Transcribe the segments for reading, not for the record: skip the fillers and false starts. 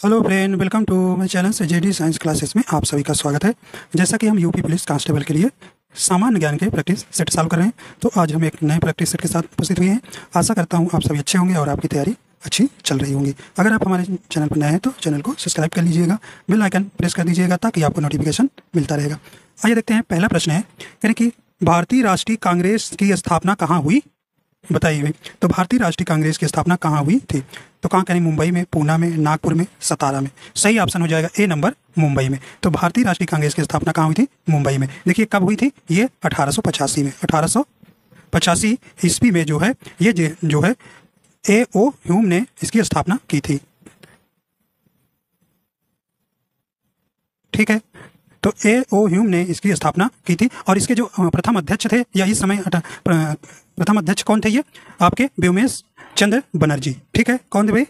Hello friend, welcome to my channel से JD science classes में आप सभी का स्वागत है। जैसा कि हम यूपी पुलिस कांस्टेबल के लिए सामान्य ज्ञान के प्रैक्टिस सेट सॉल्व कर रहे हैं, तो आज हम एक नए प्रैक्टिस सेट के साथ उपस्थित हुए हैं। आशा करता हूं आप सभी अच्छे होंगे और आपकी तैयारी अच्छी चल रही होंगी। अगर आप हमारे चैनल पर नए हैं तो चैनल को सब्सक्राइब कर लीजिएगा, बेल आइकन प्रेस कर दीजिएगा ताकि आपको नोटिफिकेशन मिलता रहेगा। आइए देखते हैं, पहला प्रश्न है यानी कि भारतीय राष्ट्रीय कांग्रेस की स्थापना कहाँ हुई, बताइए भाई। तो भारतीय राष्ट्रीय कांग्रेस की स्थापना कहाँ हुई थी? तो कहाँ करें? मुंबई में, पूना में, नागपुर में, सतारा में। सही ऑप्शन हो जाएगा ए नंबर, मुंबई में। तो भारतीय राष्ट्रीय कांग्रेस की स्थापना कहाँ हुई थी? मुंबई में। देखिए कब हुई थी? ये 1885 में। 1885 ईस्वी में जो है ये जो है A.O. ह्यूम ने इसकी स्थापना की थी। ठीक है, तो A.O. ह्यूम ने इसकी स्थापना की थी और इसके जो प्रथम अध्यक्ष थे या इस समय प्रथम अध्यक्ष कौन थे? ये आपके व्योमेश चंद्र बनर्जी। ठीक है, कौन थे भाई?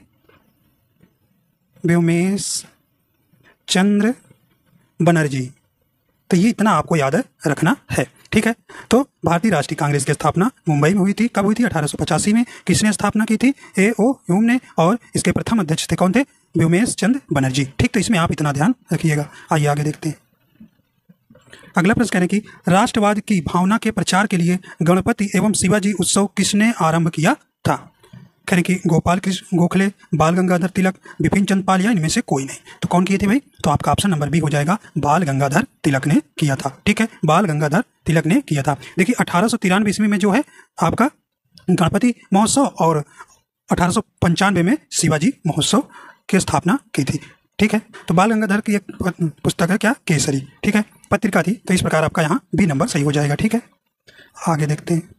व्योमेश चंद्र बनर्जी। तो ये इतना आपको याद रखना है। ठीक है, तो भारतीय राष्ट्रीय कांग्रेस की स्थापना मुंबई में हुई थी। कब हुई थी? 1885 में। किसने स्थापना की थी? A.O. ह्यूम ने। और इसके प्रथम अध्यक्ष थे कौन थे? व्योमेश चंद्र बनर्जी। ठीक, तो इसमें आप इतना ध्यान रखिएगा। आइए आगे देखते हैं। अगला प्रश्न कह रहे हैं कि राष्ट्रवाद की भावना के प्रचार के लिए गणपति एवं शिवाजी उत्सव किसने आरंभ किया था? कह रहे कि गोपाल कृष्ण गोखले, बाल गंगाधर तिलक, बिपिन चंद्र पाल या इनमें से कोई नहीं। तो कौन किए थे भाई? तो आपका ऑप्शन नंबर बी हो जाएगा, बाल गंगाधर तिलक ने किया था। ठीक है, बाल गंगाधर तिलक ने किया था। देखिए 1893 ईस्वी में जो है आपका गणपति महोत्सव और 1895 में शिवाजी महोत्सव की स्थापना की थी। ठीक है, तो बाल गंगाधर की एक पुस्तक है क्या? केसरी। ठीक है, पत्रिका थी। तो इस प्रकार आपका यहाँ बी नंबर सही हो जाएगा। ठीक है, आगे देखते हैं।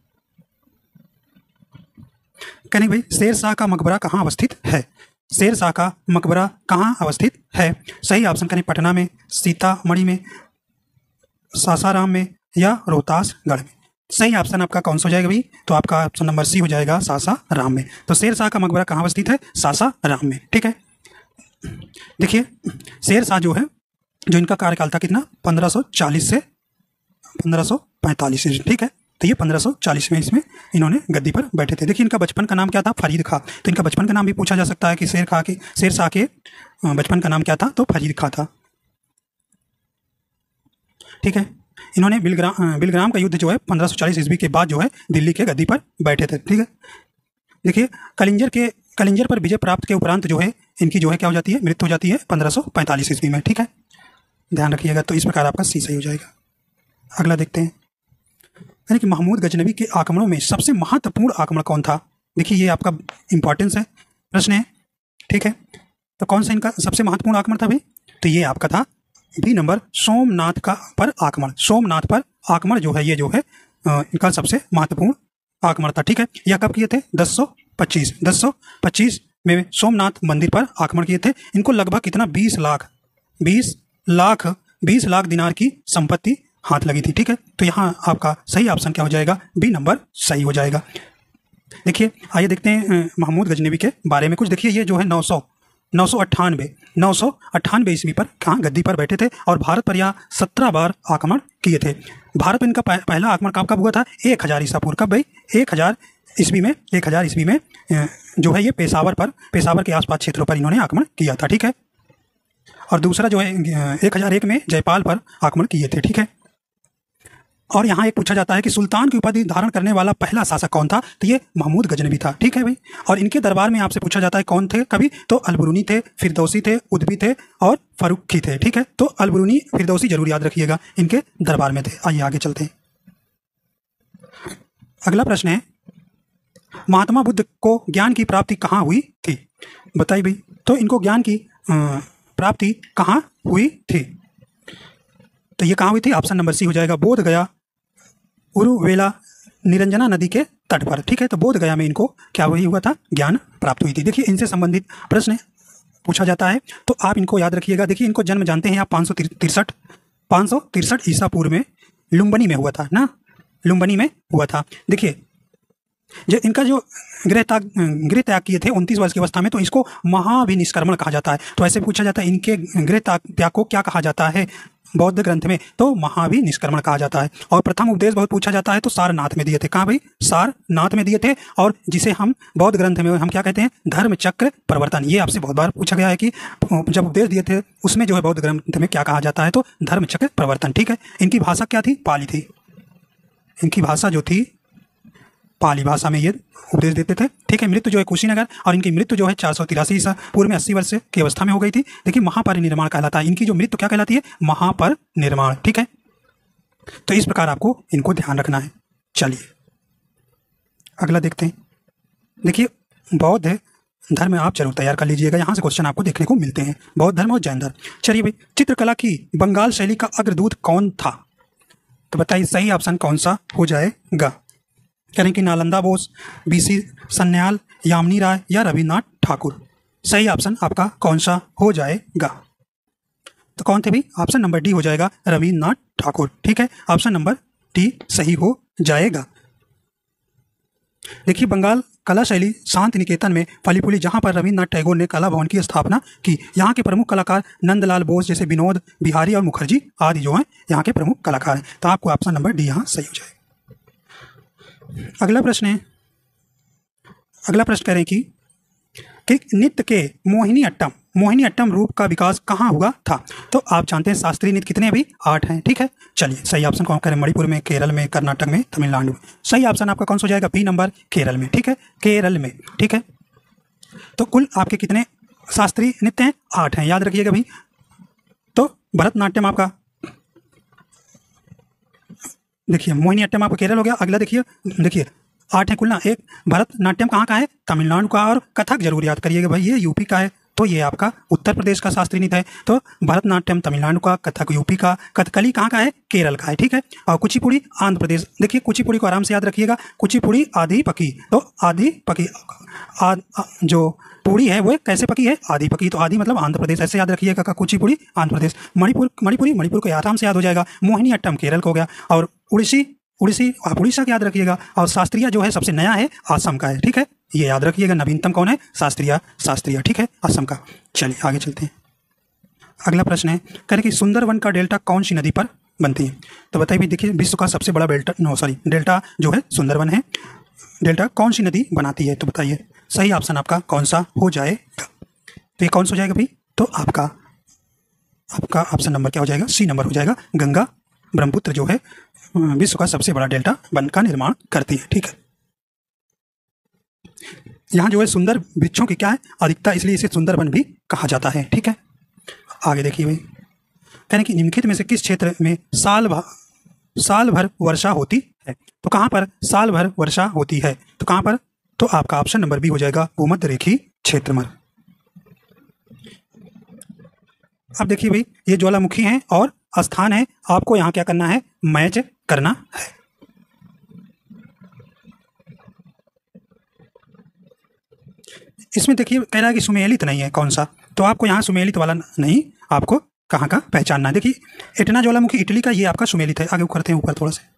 कहने भाई शेरशाह का मकबरा कहाँ अवस्थित है? शेरशाह का मकबरा कहाँ अवस्थित है? सही ऑप्शन करें पटना में, सीतामढ़ी में, सासाराम में या रोहतासगढ़ में। सही ऑप्शन आपका कौन सा हो जाएगा भाई? तो आपका ऑप्शन नंबर सी हो जाएगा, सासाराम में। तो शेरशाह का मकबरा कहाँ अवस्थित है? सासाराम में। ठीक है, देखिए शेरशाह जो है, जो इनका कार्यकाल था कितना? 1540 से 1545। ठीक है, तो ये 1540 में इसमें इन्होंने गद्दी पर बैठे थे। देखिए इनका बचपन का नाम क्या था? फरीद खां। तो इनका बचपन का नाम भी पूछा जा सकता है कि शेरशाह के बचपन का नाम क्या था? तो फरीद खां था। ठीक है, इन्होंने बिलग्राम का युद्ध जो है 1540 ईस्वी के बाद जो है दिल्ली के गद्दी पर बैठे थे। ठीक है, देखिए कलिंजर पर विजय प्राप्त के उपरांत जो है इनकी जो है क्या हो जाती है? मृत्यु हो जाती है 1545 ईस्वी में। ठीक है, ध्यान रखिएगा। तो इस प्रकार आपका सी सही हो जाएगा। अगला देखते हैं, यानी कि महमूद गजनवी के आक्रमणों में सबसे महत्वपूर्ण आक्रमण कौन था? देखिए ये आपका इंपॉर्टेंस है, प्रश्न है। ठीक है, तो कौन सा इनका सबसे महत्वपूर्ण आक्रमण था भाई? तो ये आपका था बी नंबर, सोमनाथ का पर आक्रमण। सोमनाथ पर आक्रमण जो है ये जो है इनका सबसे महत्वपूर्ण आक्रमण था। ठीक है, यह कब किए थे? 1025 में सोमनाथ मंदिर पर आक्रमण किए थे। इनको लगभग कितना? 20 लाख दिनार की संपत्ति हाथ लगी थी। ठीक है, तो यहाँ आपका सही ऑप्शन क्या हो जाएगा? बी नंबर सही हो जाएगा। देखिए आइए देखते हैं महमूद गजनवी के बारे में कुछ। देखिए ये जो है 998 ईस्वी पर कहाँ गद्दी पर बैठे थे और भारत पर यह 17 बार आक्रमण किए थे। भारत पर इनका पहला आक्रमण कब हुआ था? 1000 ईसा पूर्व। कब भाई? 1000 ईस्वी में जो है ये पेशावर के आसपास क्षेत्रों पर इन्होंने आक्रमण किया था। ठीक है, और दूसरा जो है 1001 में जयपाल पर आक्रमण किए थे। ठीक है, और यहाँ एक पूछा जाता है कि सुल्तान की उपाधि धारण करने वाला पहला शासक कौन था? तो ये महमूद गजनवी था। ठीक है भाई, और इनके दरबार में आपसे पूछा जाता है कौन थे कभी? तो अलबरूनी थे, फिरदौसी थे, उदबी थे और फरुखी थे। ठीक है, तो अलबरूनी फिरदौसी जरूर याद रखिएगा, इनके दरबार में थे। आइए आगे चलते हैं। अगला प्रश्न है, महात्मा बुद्ध को ज्ञान की प्राप्ति कहाँ हुई थी? बताइए भाई। तो इनको ज्ञान की प्राप्ति कहाँ हुई थी? तो ये कहाँ हुई थी? ऑप्शन नंबर सी हो जाएगा, बोध गया, उरुवेला, निरंजना नदी के तट पर। ठीक है, तो बोध गया में इनको क्या हुआ था? ज्ञान प्राप्त हुई थी। देखिए इनसे संबंधित प्रश्न पूछा जाता है तो आप इनको याद रखिएगा। देखिए इनको जन्म जानते हैं आप 563 ईसा पूर्व में लुम्बिनी में हुआ था ना, लुम्बिनी में हुआ था। देखिए जो इनका जो गृह त्याग किए थे 29 वर्ष की अवस्था में, तो इसको महाभिनिष्क्रमण कहा जाता है। तो ऐसे पूछा जाता है इनके गृह त्याग को क्या कहा जाता है? बौद्ध ग्रंथ में तो महावीर निष्कर्मण कहा जाता है। और प्रथम उपदेश बहुत पूछा जाता है तो सारनाथ में दिए थे। कहाँ भाई? सारनाथ में दिए थे। और जिसे हम बौद्ध ग्रंथ में हम क्या कहते हैं? धर्म चक्र प्रवर्तन। ये आपसे बहुत बार पूछा गया है कि जब उपदेश दिए थे उसमें जो है बौद्ध ग्रंथ में क्या कहा जाता है? तो धर्म चक्र प्रवर्तन। ठीक है। इनकी भाषा क्या थी? पाली थी। इनकी भाषा जो थी पाली भाषा में ये उपदेश देते थे। ठीक है। मृत्यु जो है कुशीनगर, और इनकी मृत्यु जो है 483 ईसा पूर्व में 80 वर्ष की अवस्था में हो गई थी। देखिए महापरिनिर्वाण कहलाता है। इनकी जो मृत्यु क्या कहलाती है? महापरिनिर्वाण। ठीक है। तो इस प्रकार आपको इनको ध्यान रखना है। चलिए अगला देखते हैं। देखिए बौद्ध धर्म आप जरूर तैयार कर लीजिएगा, यहाँ से क्वेश्चन आपको देखने को मिलते हैं। बौद्ध धर्म और जैन धर्म। चलिए भाई, चित्रकला की बंगाल शैली का अग्रदूत कौन था? तो बताइए सही ऑप्शन कौन सा हो जाएगा? कह रहे हैं कि नालंदा बोस, बीसी सन्याल, यामिनी राय या रविन्द्रनाथ ठाकुर। सही ऑप्शन आपका कौन सा हो जाएगा? तो कौन थे भाई? ऑप्शन नंबर डी हो जाएगा, रविन्द्रनाथ ठाकुर। ठीक है। ऑप्शन नंबर डी सही हो जाएगा। देखिए बंगाल कला शैली शांति निकेतन में फली फूली, जहाँ पर रविन्द्रनाथ टैगोर ने कला भवन की स्थापना की। यहाँ के प्रमुख कलाकार नंदलाल बोस जैसे विनोद बिहारी और मुखर्जी आदि जो हैं यहाँ के प्रमुख कलाकार हैं। तो आपको ऑप्शन नंबर डी यहाँ सही हो जाएगा। अगला प्रश्न है, अगला प्रश्न कह रहे हैं कि नृत्य के मोहिनी अट्टम रूप का विकास कहाँ हुआ था? तो आप जानते हैं शास्त्रीय नृत्य कितने अभी? 8 हैं। ठीक है। चलिए सही ऑप्शन कौन करें? मणिपुर में, केरल में, कर्नाटक में, तमिलनाडु में। सही ऑप्शन आपका कौन सा हो जाएगा? बी नंबर, केरल में। ठीक है। केरल में। ठीक है। तो कुल आपके कितने शास्त्रीय नृत्य हैं? 8 हैं। याद रखिएगा भाई। तो भरतनाट्यम आपका, देखिए मोहिनी अट्टम आपका केरल हो गया। अगला देखिए 8 है कुल ना। एक भरतनाट्यम कहाँ का है? तमिलनाडु का। और कथक जरूर याद करिएगा भाई, ये यूपी का है। तो ये आपका उत्तर प्रदेश का शास्त्रीय नृत्य है। तो भरतनाट्यम तमिलनाडु का, कथक यूपी का, कथकली कहाँ का है? केरल का है। ठीक है। और कुचिपुड़ी आंध्र प्रदेश। देखिए कुचिपुड़ी को आराम से याद रखिएगा। कुचिपुड़ी आधी पकी। तो आधी पकी जो पूड़ी है वो कैसे पकी है? आधी पकी। तो आधी मतलब आंध्र प्रदेश, ऐसे याद रखिएगा। का कुचिपुड़ी आंध्र प्रदेश। मणिपुर को आराम से याद हो जाएगा। मोहिनी अट्टम केरल को हो गया। और उड़ीसी आप उड़ीसा का याद रखिएगा। और शास्त्रीय जो है सबसे नया है, असम का है। ठीक है। ये याद रखिएगा। नवीनतम कौन है? शास्त्रीय। ठीक है, असम का। चलिए आगे चलते हैं। अगला प्रश्न है, कह रहे कि सुंदरवन का डेल्टा कौन सी नदी पर बनती है? तो बताइए भी। देखिए विश्व का सबसे बड़ा डेल्टा जो है सुंदरवन है। डेल्टा कौन सी नदी बनाती है? तो बताइए सही ऑप्शन आपका कौन सा हो जाएगा? तो ये कौन सा हो जाएगा भाई? तो आपका ऑप्शन नंबर क्या हो जाएगा? सी नंबर हो जाएगा। गंगा ब्रह्मपुत्र जो है विश्व का सबसे बड़ा डेल्टा वन का निर्माण करती है। ठीक है। यहाँ जो है सुंदर वृक्षों की क्या है? अधिकता, इसलिए इसे सुंदरवन भी कहा जाता है। ठीक है। आगे देखिए भाई, कह रहे कि निम्नलिखित में से किस क्षेत्र में साल भर वर्षा होती है? तो कहाँ पर साल भर वर्षा होती है? तो कहाँ पर? तो आपका ऑप्शन नंबर बी हो जाएगा, भूमध्य रेखीय क्षेत्र में। अब देखिए भाई, ये ज्वालामुखी है और स्थान है। आपको यहाँ क्या करना है? मैच करना है। इसमें देखिए कह रहा है कि सुमेलित नहीं है कौन सा, तो आपको यहाँ सुमेलित वाला नहीं, आपको कहाँ का पहचानना है। देखिए एटना ज्वालामुखी इटली का, ये आपका सुमेलित है। आगे करते हैं ऊपर थोड़ा सा,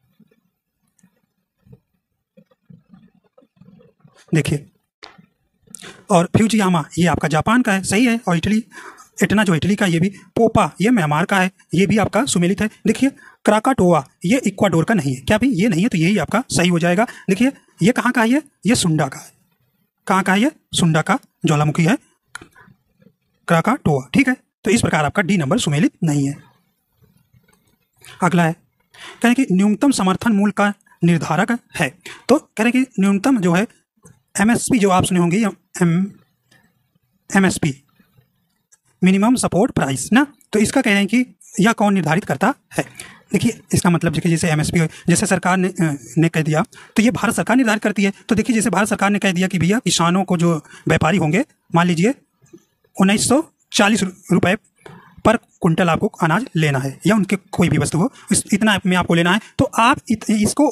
देखिए। और फ्यूजियामा ये आपका जापान का है, सही है। और इटली, एटना जो इटली का, ये भी। पोपा ये म्यांमार का है, ये भी आपका सुमेलित है। देखिए क्राकाटोआ ये इक्वाडोर का नहीं है। क्या भाई? ये नहीं है, तो यही आपका सही हो जाएगा। देखिए ये कहाँ का है? ये सुंडा का है। कहाँ का है? ये सुंडा का ज्वालामुखी है, क्राकाटोआ। ठीक है। तो इस प्रकार आपका डी नंबर सुमेलित नहीं है। अगला है, कह रहे कि न्यूनतम समर्थन मूल्य का निर्धारक है। तो कह रहे कि न्यूनतम जो है एमएसपी, जो आप सुने होंगे, एमएसपी मिनिमम सपोर्ट प्राइस ना। तो इसका कह रहे हैं कि यह कौन निर्धारित करता है? देखिए इसका मतलब देखिए, जैसे एमएसपी जैसे सरकार ने कह दिया, तो ये भारत सरकार निर्धारित करती है। तो देखिए जैसे भारत सरकार ने कह दिया कि भैया किसानों को, जो व्यापारी होंगे, मान लीजिए 1940 रुपये पर कुंटल आपको अनाज लेना है, या उनके कोई भी वस्तु हो, इतना में आपको लेना है, तो आप इसको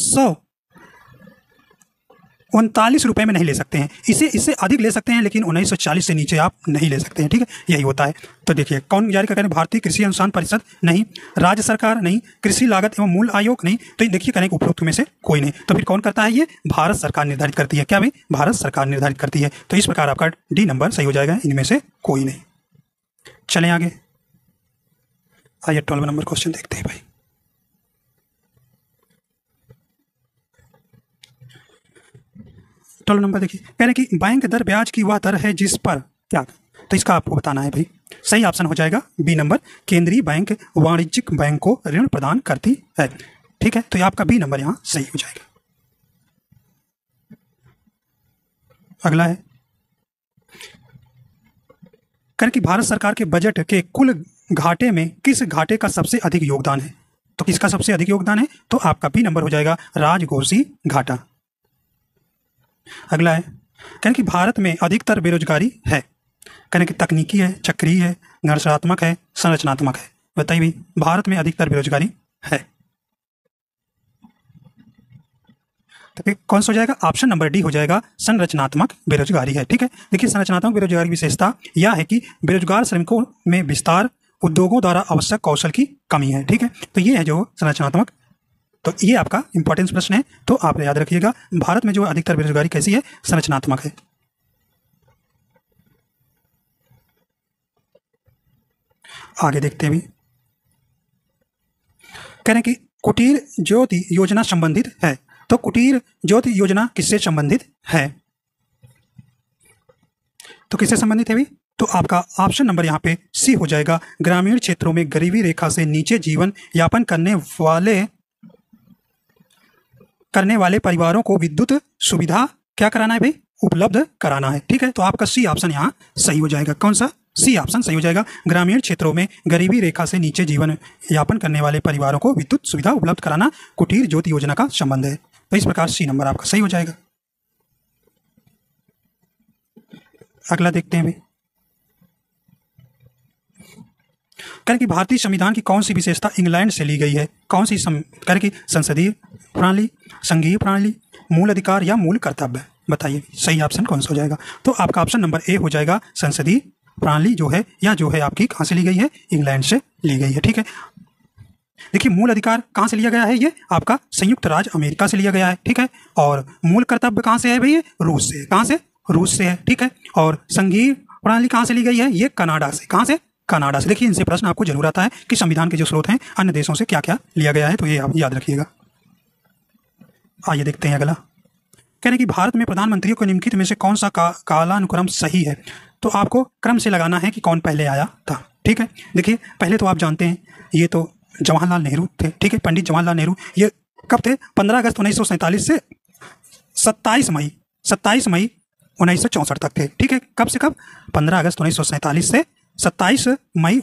1939 रुपये में नहीं ले सकते हैं। इससे अधिक ले सकते हैं, लेकिन 1940 से नीचे आप नहीं ले सकते हैं। ठीक है, यही होता है। तो देखिए कौन जारी करता है? भारतीय कृषि अनुसंधान परिषद नहीं, राज्य सरकार नहीं, कृषि लागत एवं मूल्य आयोग नहीं। तो देखिए करें उपरोक्त में से कोई नहीं, तो फिर कौन करता है? ये भारत सरकार निर्धारित करती है। क्या भाई? भारत सरकार निर्धारित करती है। तो इस प्रकार आपका डी नंबर सही हो जाएगा, इनमें से कोई नहीं। चलें आगे। आइए 12 नंबर क्वेश्चन देखते हैं भाई। 12 नंबर देखिए, कह रहे हैं कि बैंक दर ब्याज की वह दर है जिस पर क्या, तो इसका आपको बताना है भाई। सही ऑप्शन हो जाएगा बी नंबर, केंद्रीय बैंक वाणिज्यिक बैंक को ऋण प्रदान करती है। ठीक है, तो ये आपका बी नंबर यहाँ सही हो जाएगा। अगला है, कह रहे कि भारत सरकार के बजट के कुल घाटे में किस घाटे का सबसे अधिक योगदान है, तो किसका सबसे अधिक योगदान है, तो आपका बी नंबर हो जाएगा राजकोषीय घाटा। अगला है, कह रहे कि भारत में अधिकतर बेरोजगारी है, कहने कि तकनीकी है, चक्रीय है, घर्षणात्मक है, संरचनात्मक है। बताइए भी, भारत में अधिकतर बेरोजगारी है, तो फिर कौन सा हो जाएगा, ऑप्शन नंबर डी हो जाएगा, संरचनात्मक बेरोजगारी है। ठीक है, देखिए संरचनात्मक बेरोजगारी की विशेषता यह है कि बेरोजगार श्रमिकों में विस्तार, उद्योगों द्वारा आवश्यक कौशल की कमी है। ठीक है, तो ये है जो संरचनात्मक, तो ये आपका इंपॉर्टेंट प्रश्न है, तो आप याद रखिएगा भारत में जो अधिकतर बेरोजगारी कैसी है, संरचनात्मक है। आगे देखते हैं भी, कह रहे हैं कि कुटीर ज्योति योजना संबंधित है, तो कुटीर ज्योति योजना किससे संबंधित है, तो किससे संबंधित है भी, तो आपका ऑप्शन नंबर यहाँ पे सी हो जाएगा, ग्रामीण क्षेत्रों में गरीबी रेखा से नीचे जीवन यापन करने वाले परिवारों को विद्युत सुविधा क्या कराना है भाई, उपलब्ध कराना है। ठीक है, तो आपका सी ऑप्शन यहाँ सही हो जाएगा। कौन सा, सी ऑप्शन सही हो जाएगा, ग्रामीण क्षेत्रों में गरीबी रेखा से नीचे जीवन यापन करने वाले परिवारों को विद्युत सुविधा उपलब्ध कराना कुटीर ज्योति योजना का संबंध है। तो इस प्रकार सी नंबर आपका सही हो जाएगा। अगला देखते हैं भाई, कह कि भारतीय संविधान की कौन सी विशेषता इंग्लैंड से ली गई है, कौन सी कह कि संसदीय प्रणाली, संघीय प्रणाली, मूल अधिकार या मूल कर्तव्य। बताइए सही ऑप्शन कौन सा हो जाएगा, तो आपका ऑप्शन नंबर ए हो जाएगा, संसदीय प्रणाली जो है या जो है आपकी कहाँ से ली गई है, इंग्लैंड से ली गई है। ठीक है, देखिए मूल अधिकार कहाँ से लिया गया है, ये आपका संयुक्त राज्य अमेरिका से लिया गया है। ठीक है, और मूल कर्तव्य कहाँ से है भाई, ये रूस से, कहाँ से, रूस से है। ठीक है, और संघीय प्रणाली कहाँ से ली गई है, ये कनाडा से, कहाँ से, कनाडा से। देखिए इनसे प्रश्न आपको जरूर आता है कि संविधान के जो स्रोत हैं अन्य देशों से क्या क्या लिया गया है, तो ये आप याद रखिएगा। आइए देखते हैं अगला, कह रहे कि भारत में प्रधानमंत्रियों को निम्नलिखित में से कौन सा कालानुक्रम सही है, तो आपको क्रम से लगाना है कि कौन पहले आया था। ठीक है, देखिए पहले तो आप जानते हैं ये तो जवाहरलाल नेहरू थे। ठीक है, पंडित जवाहरलाल नेहरू, ये कब थे, 15 अगस्त 1947 से 27 मई 1964 तक थे। ठीक है, कब से कब, 15 अगस्त 1947 से 27 मई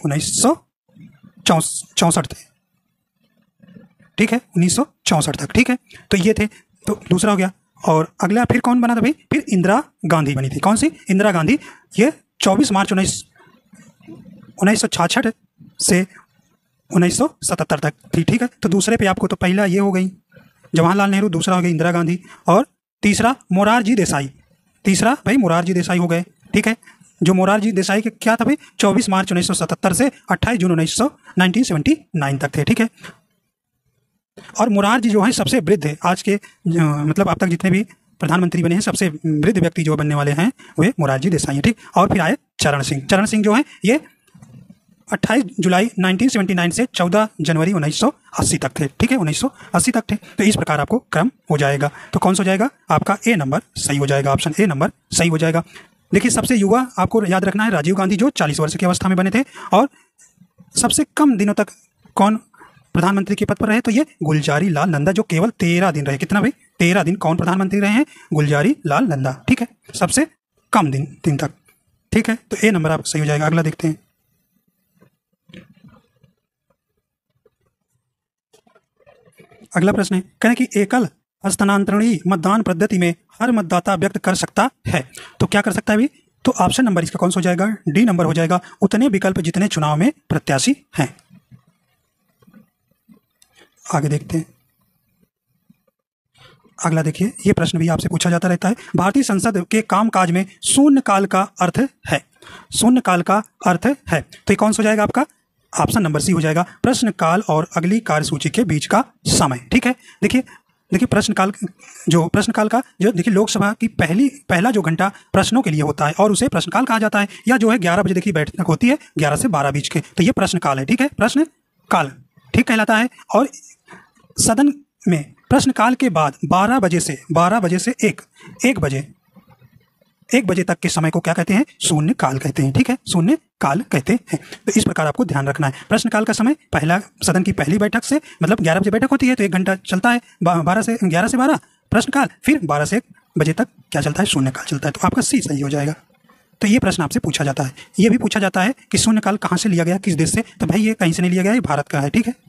1964 थे। ठीक है, 1964 तक। ठीक है, तो ये थे, तो दूसरा हो गया। और अगला फिर कौन बना था भाई, फिर इंदिरा गांधी बनी थी। कौन सी, इंदिरा गांधी, ये 24 मार्च 1966 से 1977 तक थी। ठीक है, तो दूसरे पे आपको, तो पहला ये हो गई जवाहरलाल नेहरू, दूसरा हो गई इंदिरा गांधी, और तीसरा मोरारजी देसाई, तीसरा भाई मोरारजी देसाई हो गए। ठीक है, जो मोरारजी देसाई के क्या था भाई, 24 मार्च 1977 से 28 जून 1979 तक थे। ठीक है, और मोरारजी जो है सबसे वृद्ध है आज के, मतलब अब तक जितने भी प्रधानमंत्री बने हैं सबसे वृद्ध व्यक्ति जो बनने वाले हैं वे मोरारजी देसाई हैं। ठीक, और फिर आए चरण सिंह। चरण सिंह जो है ये 28 जुलाई 1979 से 14 जनवरी 1980 तक थे। ठीक है, 1980 तक थे। तो इस प्रकार आपको क्रम हो जाएगा, तो कौन सा हो जाएगा, आपका ए नंबर सही हो जाएगा, ऑप्शन ए नंबर सही हो जाएगा। देखिए सबसे युवा आपको याद रखना है राजीव गांधी, जो 40 वर्ष की अवस्था में बने थे, और सबसे कम दिनों तक कौन प्रधानमंत्री के पद पर रहे, तो ये गुलजारी लाल नंदा, जो केवल 13 दिन रहे। कितना भाई, 13 दिन कौन प्रधानमंत्री रहे हैं, गुलजारी लाल नंदा। ठीक है, सबसे कम दिन तक। ठीक है, तो ए नंबर आपका सही हो जाएगा। अगला देखते हैं, अगला प्रश्न है, कहें कि एकल हस्तांतरणीय मतदान पद्धति में हर मतदाता व्यक्त कर सकता है, तो क्या कर सकता है भी, तो ऑप्शन नंबर इसका कौन सा हो जाएगा, डी नंबर हो जाएगा, उतने विकल्प जितने चुनाव में प्रत्याशी हैं। आगे देखते हैं, अगला देखिए, ये प्रश्न भी आपसे पूछा जाता रहता है, भारतीय संसद के कामकाज में शून्यकाल का अर्थ है, शून्यकाल का अर्थ है, तो ये कौन सा हो जाएगा आपका, ऑप्शन नंबर सी हो जाएगा, प्रश्नकाल और अगली कार्यसूची के बीच का समय। ठीक है, देखिए प्रश्नकाल का जो देखिए लोकसभा की पहला जो घंटा प्रश्नों के लिए होता है और उसे प्रश्नकाल कहा जाता है, या जो है 11 बजे देखिए बैठक होती है 11 से 12 बीच के, तो ये प्रश्नकाल है। ठीक है, काल ठीक कहलाता है। और सदन में प्रश्नकाल के बाद 12 बजे से 1 बजे तक के समय को क्या कहते हैं? शून्य काल कहते हैं। ठीक है, शून्य काल कहते हैं। तो इस प्रकार आपको ध्यान रखना है। प्रश्नकाल का समय पहला सदन की पहली बैठक से मतलब 11 बजे बैठक होती है तो 1 घंटा चलता है, 11 से 12 प्रश्नकाल, फिर 12 से 1 बजे तक क्या चलता है? शून्य काल चलता है। तो आपका सी सही हो जाएगा। तो ये प्रश्न आपसे पूछा जाता है। ये भी पूछा जाता है कि शून्य काल कहाँ से लिया गया, किस देश से? तो भाई ये कहीं से नहीं लिया गया, ये भारत का है। ठीक है,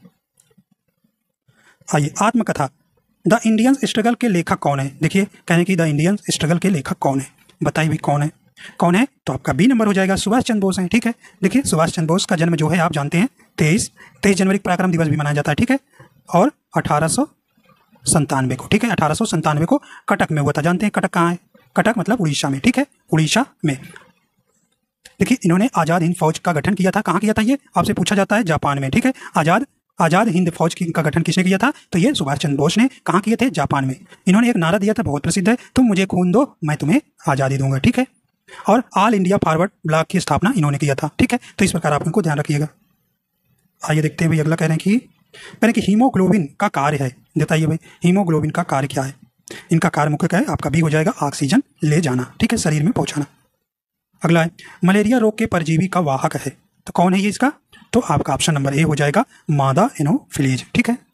आइए आत्मकथा द इंडियन स्ट्रगल के लेखक कौन है? देखिए कहें कि द इंडियन स्ट्रगल के लेखक कौन है, बताइए भी कौन है? तो आपका बी नंबर हो जाएगा, सुभाष चंद्र बोस हैं। ठीक है, देखिए सुभाष चंद्र बोस का जन्म जो है आप जानते हैं 23 जनवरी को पराक्रम दिवस भी मनाया जाता है। ठीक है, और 1897 को, ठीक है, 1897 को कटक में हुआ था। जानते हैं कटक कहाँ है? कटक मतलब उड़ीसा में। ठीक है, उड़ीसा में। देखिए इन्होंने आज़ाद हिंद फौज का गठन किया था। कहाँ किया था? ये आपसे पूछा जाता है, जापान में। ठीक है, आज़ाद हिंद फौज का गठन किसने किया था? तो ये सुभाष चंद्र बोस ने। कहाँ किए थे? जापान में। इन्होंने एक नारा दिया था, बहुत प्रसिद्ध है, तुम मुझे खून दो मैं तुम्हें आज़ादी दूंगा। ठीक है, और ऑल इंडिया फॉरवर्ड ब्लॉक की स्थापना इन्होंने किया था। ठीक है, तो इस प्रकार आप इनको ध्यान रखिएगा। आइए देखते हैं भाई अगला। कह रहे हैं कि हीमोग्लोबिन का कार्य है। बताइए भाई हीमोग्लोबिन का कार्य क्या है? इनका कार्य मुख्य क्या है? आपका बी हो जाएगा, ऑक्सीजन ले जाना। ठीक है, शरीर में पहुंचाना। अगला है मलेरिया रोग के परजीवी का वाहक है। तो कौन है ये इसका? तो आपका ऑप्शन नंबर ए हो जाएगा, मादा एनोफिलीज। ठीक है,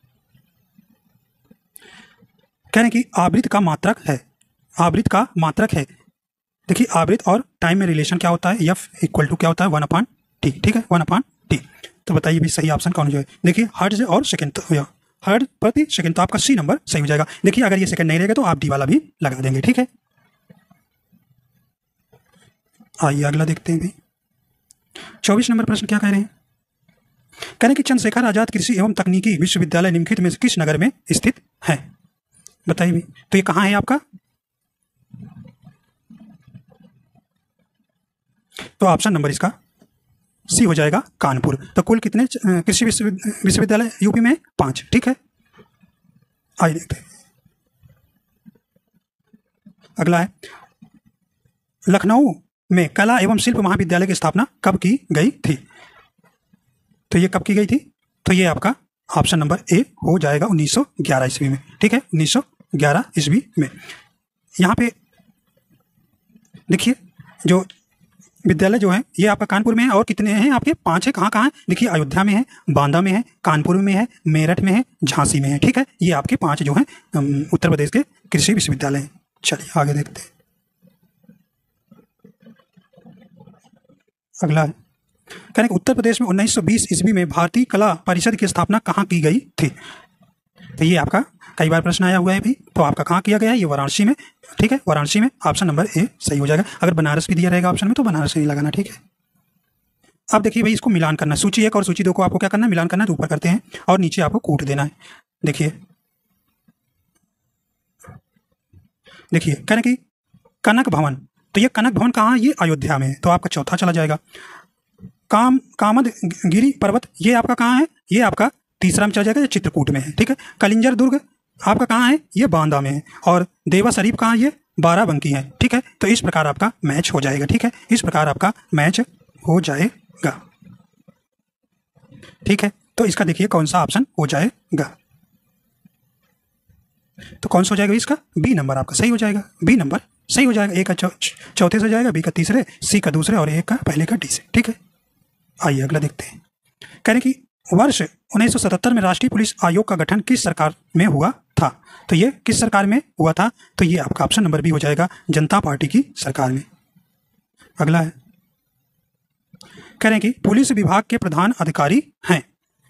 कह रहे हैं कि आवृत का मात्रक है। आवृत का मात्रक है। देखिए आवृत और टाइम में रिलेशन क्या होता है? एफ इक्वल टू क्या होता है? 1/t। ठीक है, 1/t। तो बताइए भी सही ऑप्शन कौन जो है? देखिए हर्ट्ज और सेकंड, हर्ट्ज प्रति सेकंड। तो आपका सी नंबर सही हो जाएगा। देखिए अगर ये सेकंड नहीं रहेगा तो आप डी वाला भी लगा देंगे। ठीक है, आइए अगला देखते हैं भाई। 24 नंबर प्रश्न क्या कह रहे हैं? कह रहे हैं कि चंद्रशेखर आजाद कृषि एवं तकनीकी विश्वविद्यालय निम्नलिखित में से किस नगर में स्थित है? बताइए भाई, तो ये कहाँ है आपका? तो ऑप्शन नंबर इसका सी हो जाएगा, कानपुर। तो कुल कितने कृषि विश्वविद्यालय यूपी में? 5। ठीक है, आइए देखते हैं अगला है लखनऊ में कला एवं शिल्प महाविद्यालय की स्थापना कब की गई थी? तो ये कब की गई थी? तो ये आपका ऑप्शन नंबर ए हो जाएगा, 1911 ईस्वी में। ठीक है, 1911 ईस्वी में। यहाँ पे देखिए जो विद्यालय जो है ये आपका कानपुर में है। और कितने हैं आपके? 5 है। कहाँ कहाँ है? देखिए अयोध्या में है, बांदा में है, कानपुर में है, मेरठ में है, झांसी में है। ठीक है, ये आपके 5 जो हैं उत्तर प्रदेश के कृषि विश्वविद्यालय हैं। चलिए आगे देखते हैं अगला है। कह रहे हैं उत्तर प्रदेश में 1920 ईस्वी में भारतीय कला परिषद की स्थापना कहाँ की गई थी? तो ये आपका कई बार प्रश्न आया हुआ है भाई। तो आपका कहाँ किया गया है? ये वाराणसी में। ठीक है, वाराणसी में। ऑप्शन नंबर ए सही हो जाएगा। अगर बनारस भी दिया रहेगा ऑप्शन में तो बनारस नहीं लगाना। ठीक है, अब देखिए भाई इसको मिलान करना है। सूची 1 और सूची 2 को आपको क्या करना है? मिलान करना है। तो ऊपर करते हैं और नीचे आपको कूट देना है। देखिए कह रहे हैं कि कनक भवन। तो ये कनक भवन कहाँ है? ये अयोध्या में है। तो आपका चौथा चला जाएगा। कामद गिरी पर्वत ये आपका कहाँ है? ये आपका तीसरा में चला जाएगा, ये चित्रकूट में है। ठीक है, कलिंजर दुर्ग आपका कहाँ है? ये बांदा में है। और देवा शरीफ कहाँ है? ये बाराबंकी है। ठीक है, तो इस प्रकार आपका मैच हो जाएगा। ठीक है, इस प्रकार आपका मैच हो जाएगा। ठीक है, तो इसका देखिए कौन सा ऑप्शन हो जाएगा? तो कौन सा हो जाएगा इसका? बी नंबर आपका सही हो जाएगा। बी नंबर सही हो जाएगा। ए का चौथे से हो जाएगा, बी का तीसरे, सी का दूसरे और ए का पहले का डी से। ठीक है, आइए अगला देखते हैं। कह रहे कि वर्ष 1977 में राष्ट्रीय पुलिस आयोग का गठन किस सरकार में हुआ था? तो ये किस सरकार में हुआ था? तो ये आपका ऑप्शन नंबर बी हो जाएगा, जनता पार्टी की सरकार में। अगला है कह रहे हैं कि पुलिस विभाग के प्रधान अधिकारी हैं।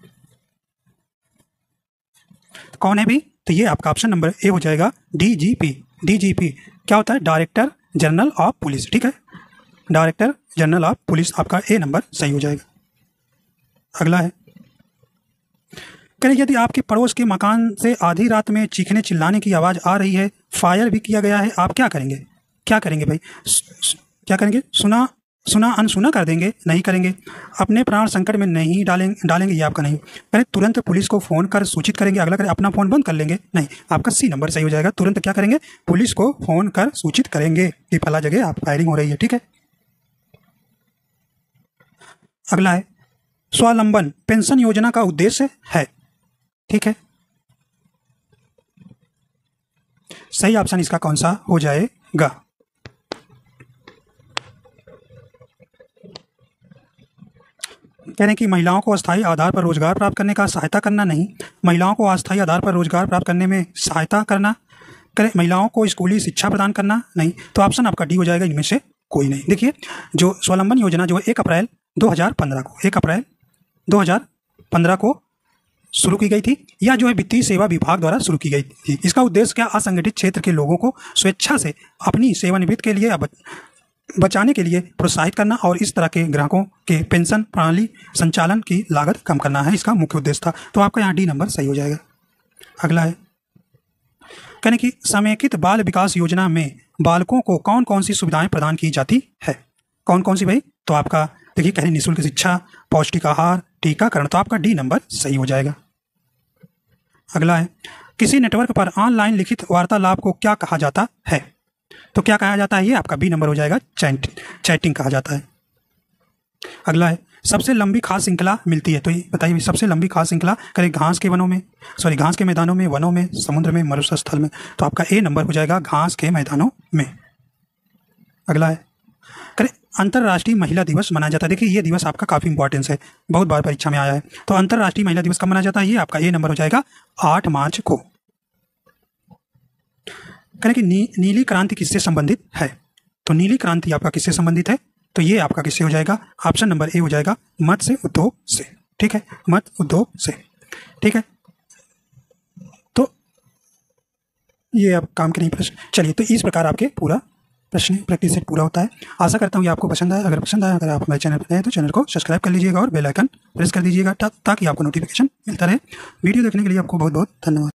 तो कौन है भी? तो ये आपका ऑप्शन नंबर ए हो जाएगा, डीजीपी। डीजीपी क्या होता है? Director general of police. ठीक है, डायरेक्टर जनरल ऑफ पुलिस आपका ए नंबर सही हो जाएगा। अगला है कह रहे यदि आपके पड़ोस के मकान से आधी रात में चीखने चिल्लाने की आवाज़ आ रही है, फायर भी किया गया है, आप क्या करेंगे? क्या करेंगे भाई? क्या करेंगे? सुना अनसुना कर देंगे? नहीं करेंगे। अपने प्राण संकट में नहीं डालेंगे ये आपका नहीं। करें तुरंत पुलिस को फ़ोन कर सूचित करेंगे। अगला करें अपना फ़ोन बंद कर लेंगे? नहीं, आपका सी नंबर सही हो जाएगा। तुरंत क्या करेंगे? पुलिस को फ़ोन कर सूचित करेंगे कि फला जगह आप फायरिंग हो रही है। ठीक है, अगला है स्वावलंबन पेंशन योजना का उद्देश्य है। ठीक है, सही ऑप्शन इसका कौन सा हो जाएगा? कह रहे हैं कि महिलाओं को अस्थायी आधार पर रोजगार प्राप्त करने का सहायता करना नहीं, महिलाओं को अस्थायी आधार पर रोजगार प्राप्त करने में सहायता करना, करें महिलाओं को स्कूली शिक्षा प्रदान करना नहीं। तो ऑप्शन आपका डी हो जाएगा, इनमें से कोई नहीं। देखिए, जो स्वावलंबन योजना जो 1 अप्रैल 2015 को शुरू की गई थी, या जो है वित्तीय सेवा विभाग द्वारा शुरू की गई थी। इसका उद्देश्य क्या? असंगठित क्षेत्र के लोगों को स्वेच्छा से अपनी सेवानिवृत्ति के लिए बचाने के लिए प्रोत्साहित करना और इस तरह के ग्राहकों के पेंशन प्रणाली संचालन की लागत कम करना है, इसका मुख्य उद्देश्य था। तो आपका यहाँ डी नंबर सही हो जाएगा। अगला है, कहने की समेकित बाल विकास योजना में बालकों को कौन कौन सी सुविधाएं प्रदान की जाती है? कौन कौन सी भाई? तो आपका देखिए, कह रहे निःशुल्क शिक्षा, पौष्टिक आहार, टीकाकरण। तो आपका डी नंबर सही हो जाएगा। अगला है, किसी नेटवर्क पर ऑनलाइन लिखित वार्तालाप को क्या कहा जाता है? तो क्या कहा जाता है? ये आपका बी नंबर हो जाएगा, चैटिंग कहा जाता है। अगला है, सबसे लंबी खाद्य श्रृंखला मिलती है। तो ये बताइए, सबसे लंबी खाद्य श्रृंखला करें घास के मैदानों में, वनों में, समुद्र में, मरुस्थल स्थल में। तो आपका ए नंबर हो जाएगा, घास के मैदानों में। अगला है, करें अंतर्राष्ट्रीय महिला दिवस मनाया जाता है। देखिए, ये दिवस आपका काफ़ी इंपॉर्टेंस है, बहुत बार परीक्षा में आया है। तो अंतर्राष्ट्रीय महिला दिवस कब मनाया जाता है? ये आपका ए नंबर हो जाएगा, 8 मार्च को। करें कि नीली क्रांति किससे संबंधित है? तो नीली क्रांति आपका किससे संबंधित है? तो ये आपका किससे हो जाएगा? ऑप्शन नंबर ए हो जाएगा, मत्स्य उद्योग से। ठीक है, मत्स्य उद्योग से। ठीक है, तो ये अब काम के नहीं प्रश्न। चलिए, तो इस प्रकार आपके पूरा प्रश्न प्रैक्टिस सेट पूरा होता है। आशा करता हूँ ये आपको पसंद आया। अगर पसंद आया, अगर आप हमारे चैनल पर नए हैं तो चैनल को सब्सक्राइब कर लीजिएगा और बेल आइकन प्रेस कर दीजिएगा ताकि आपको नोटिफिकेशन मिलता रहे। वीडियो देखने के लिए आपको बहुत बहुत धन्यवाद।